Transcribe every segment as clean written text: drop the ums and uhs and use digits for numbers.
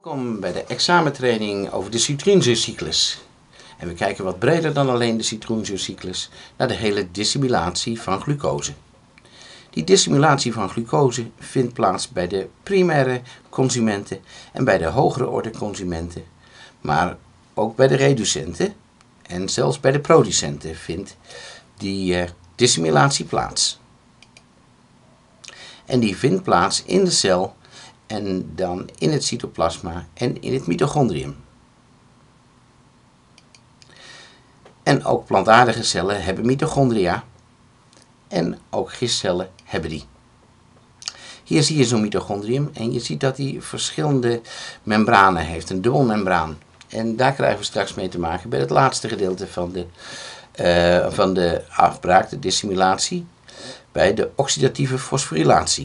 Welkom bij de examentraining over de citroenzuurcyclus. En we kijken wat breder dan alleen de citroenzuurcyclus naar de hele dissimulatie van glucose. Die dissimulatie van glucose vindt plaats bij de primaire consumenten en bij de hogere orde consumenten, maar ook bij de reducenten en zelfs bij de producenten vindt die dissimulatie plaats. En die vindt plaats in de cel en dan in het cytoplasma en in het mitochondrium. En ook plantaardige cellen hebben mitochondria en ook gistcellen hebben die. Hier zie je zo'n mitochondrium en je ziet dat hij verschillende membranen heeft, een dubbelmembraan. En daar krijgen we straks mee te maken bij het laatste gedeelte van de afbraak, de dissimulatie, bij de oxidatieve fosforilatie.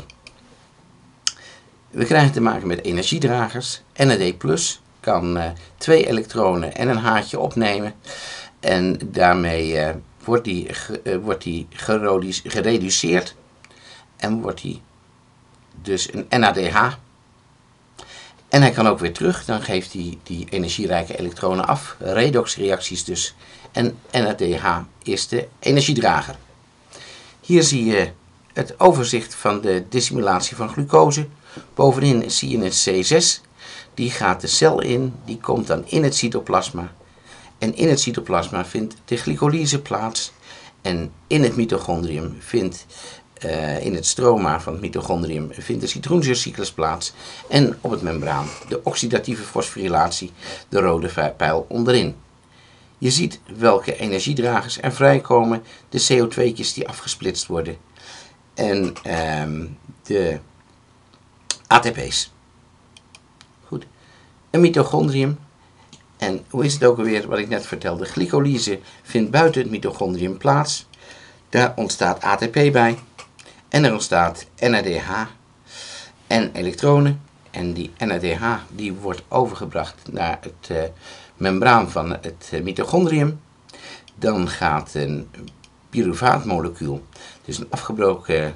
We krijgen te maken met energiedragers. NAD+ kan 2 elektronen en een haartje opnemen. En daarmee wordt die gereduceerd. En wordt die dus een NADH. En hij kan ook weer terug. Dan geeft hij die energierijke elektronen af. Redoxreacties dus. En NADH is de energiedrager. Hier zie je het overzicht van de dissimulatie van glucose. Bovenin zie je een C6, die gaat de cel in, die komt dan in het cytoplasma. En in het cytoplasma vindt de glycolyse plaats. En in het mitochondrium in het stroma van het mitochondrium vindt de citroenzuurcyclus plaats. En op het membraan de oxidatieve fosforilatie, de rode pijl onderin. Je ziet welke energiedragers er vrijkomen, de CO2'tjes die afgesplitst worden. En de ATP's. Goed. Een mitochondrium. En hoe is het ook alweer wat ik net vertelde? Glycolyse vindt buiten het mitochondrium plaats. Daar ontstaat ATP bij. En er ontstaat NADH en elektronen. En die NADH die wordt overgebracht naar het membraan van het mitochondrium. Dan gaat een pyruvaatmolecuul, dus een afgebroken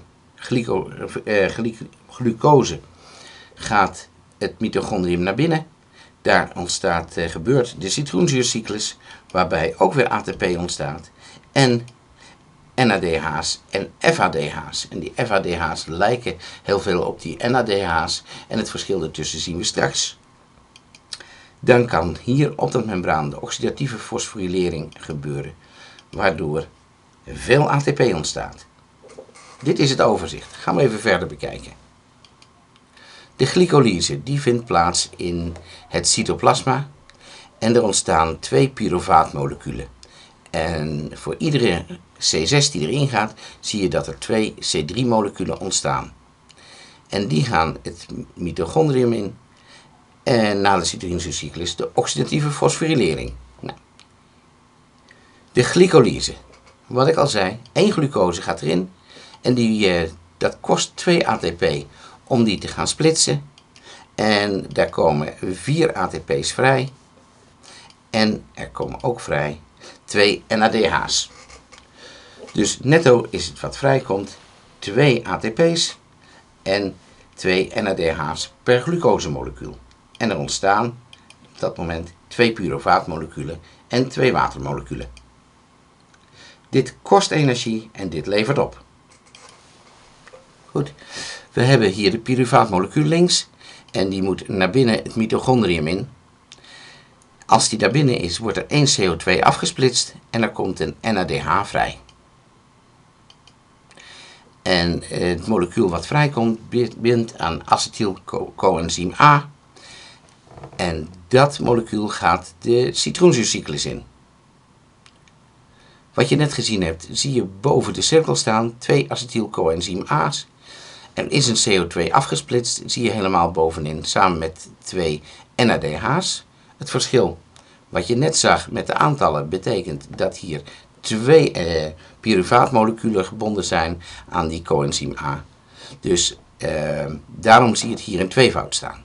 glucose, gaat het mitochondrium naar binnen. Daar gebeurt de citroenzuurcyclus, waarbij ook weer ATP ontstaat. En NADH's en FADH's. En die FADH's lijken heel veel op die NADH's. En het verschil ertussen zien we straks. Dan kan hier op dat membraan de oxidatieve fosforilering gebeuren, waardoor veel ATP ontstaat. Dit is het overzicht. Gaan we even verder bekijken. De glycolyse die vindt plaats in het cytoplasma en er ontstaan 2 pyruvaatmoleculen. En voor iedere C6 die erin gaat, zie je dat er 2 C3-moleculen ontstaan. En die gaan het mitochondrium in en na de citroenzuurcyclus de oxidatieve fosforilering. Nou. De glycolyse. Wat ik al zei, 1 glucose gaat erin en dat kost 2 ATP om die te gaan splitsen. En daar komen 4 ATP's vrij. En er komen ook vrij 2 NADH's. Dus netto is het wat vrijkomt 2 ATP's en 2 NADH's per glucosemolecuul. En er ontstaan op dat moment 2 pyruvaatmoleculen en 2 watermoleculen. Dit kost energie en dit levert op. Goed, we hebben hier de pyruvaatmolecuul links en die moet naar binnen het mitochondrium in. Als die daar binnen is, wordt er 1 CO2 afgesplitst en er komt een NADH vrij. En het molecuul wat vrijkomt bindt aan acetylcoenzym A. En dat molecuul gaat de citroenzuurcyclus in. Wat je net gezien hebt, zie je boven de cirkel staan 2 acetylcoenzym A's. Er is een CO2 afgesplitst, zie je helemaal bovenin, samen met 2 NADH's. Het verschil wat je net zag met de aantallen betekent dat hier 2 pyruvaatmoleculen gebonden zijn aan die coenzym A. Dus daarom zie je het hier in tweevoud staan.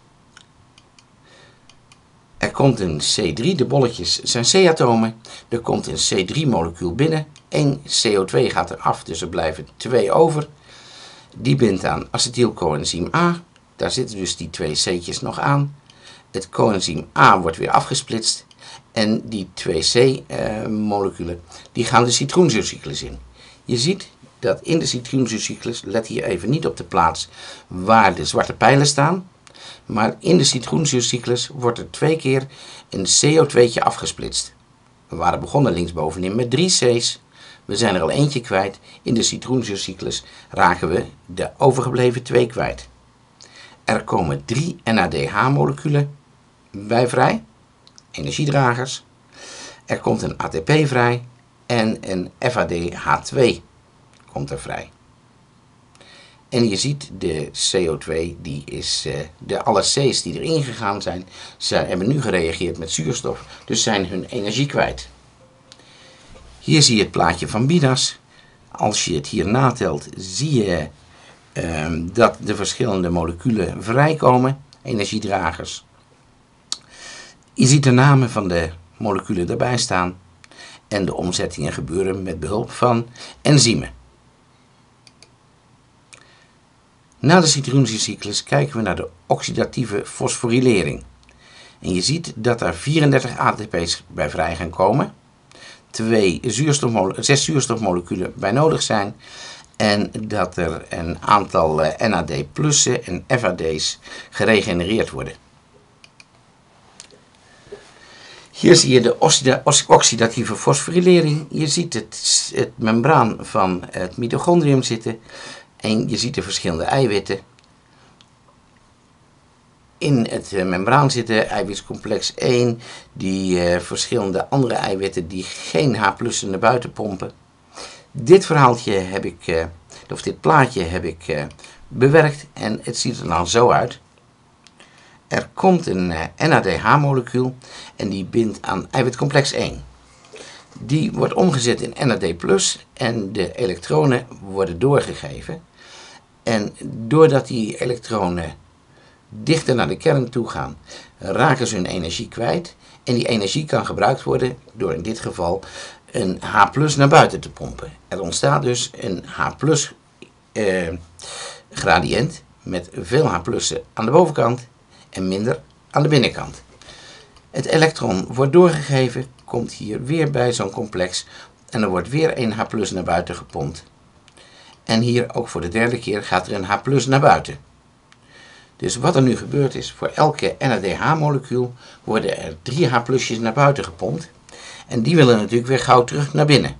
Er komt een C3, de bolletjes zijn C-atomen. Er komt een C3-molecuul binnen. 1 CO2 gaat er af, dus er blijven 2 over. Die bindt aan acetylcoenzym A. Daar zitten dus die 2 C'tjes nog aan. Het coenzym A wordt weer afgesplitst. En die 2C-moleculen die gaan de citroenzuurcyclus in. Je ziet dat in de citroenzuurcyclus, let hier even niet op de plaats waar de zwarte pijlen staan. Maar in de citroenzuurcyclus wordt er 2 keer een CO2'tje afgesplitst. We waren begonnen linksbovenin met 3 C's. We zijn er al eentje kwijt. In de citroenzuurcyclus raken we de overgebleven 2 kwijt. Er komen 3 NADH-moleculen bij vrij, energiedragers. Er komt een ATP vrij en een FADH2 komt er vrij. En je ziet de CO2, die is, alle C's die erin gegaan zijn, hebben nu gereageerd met zuurstof, dus zijn hun energie kwijt. Hier zie je het plaatje van Bidas. Als je het hier natelt, zie je dat de verschillende moleculen vrijkomen, energiedragers. Je ziet de namen van de moleculen erbij staan en de omzettingen gebeuren met behulp van enzymen. Na de citroenzuurcyclus kijken we naar de oxidatieve fosforylering. En je ziet dat er 34 ATP's bij vrij gaan komen, 6 zuurstofmoleculen bij nodig zijn en dat er een aantal NAD+'en en FAD's geregenereerd worden. Hier zie je de oxidatieve fosforylering. Je ziet het membraan van het mitochondrium zitten. En je ziet de verschillende eiwitten. In het membraan zitten eiwitcomplex 1, die verschillende andere eiwitten die geen H+'en naar buiten pompen. Dit verhaaltje heb ik, of dit plaatje heb ik bewerkt en het ziet er nou zo uit. Er komt een NADH-molecuul en die bindt aan eiwitcomplex 1. Die wordt omgezet in NAD+ en de elektronen worden doorgegeven. En doordat die elektronen dichter naar de kern toe gaan, raken ze hun energie kwijt. En die energie kan gebruikt worden door in dit geval een H+ naar buiten te pompen. Er ontstaat dus een H+ gradient met veel H'en aan de bovenkant en minder aan de binnenkant. Het elektron wordt doorgegeven, komt hier weer bij zo'n complex en er wordt weer een H+ naar buiten gepompt. En hier ook voor de derde keer gaat er een H+ naar buiten. Dus wat er nu gebeurd is, voor elke NADH-molecuul worden er 3 H+'jes naar buiten gepompt. En die willen natuurlijk weer gauw terug naar binnen.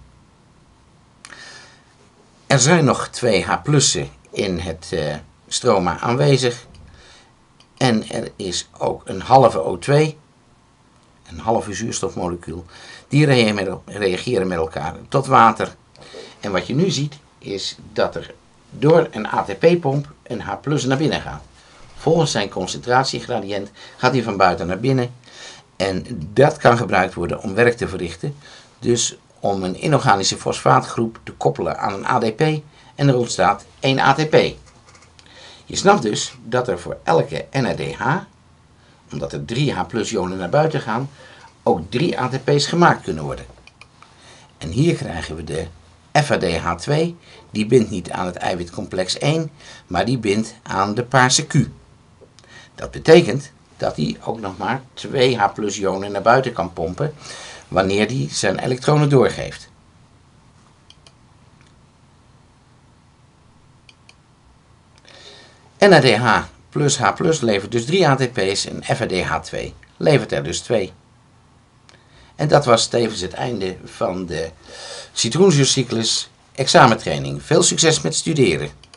Er zijn nog 2 H+'en in het stroma aanwezig. En er is ook een halve O2, een halve zuurstofmolecuul. Die reageren met elkaar tot water. En wat je nu ziet is dat er door een ATP-pomp een H+ naar binnen gaat. Volgens zijn concentratiegradient gaat hij van buiten naar binnen. En dat kan gebruikt worden om werk te verrichten. Dus om een inorganische fosfaatgroep te koppelen aan een ADP. En er ontstaat 1 ATP. Je snapt dus dat er voor elke NADH, omdat er 3 H+-ionen naar buiten gaan, ook 3 ATP's gemaakt kunnen worden. En hier krijgen we de FADH2, die bindt niet aan het eiwitcomplex 1, maar die bindt aan de paarse Q. Dat betekent dat hij ook nog maar 2 H+-ionen naar buiten kan pompen, wanneer hij zijn elektronen doorgeeft. NADH plus H+ levert dus 3 ATP's en FADH2 levert er dus 2. En dat was tevens het einde van de citroenzuurcyclus examentraining. Veel succes met studeren!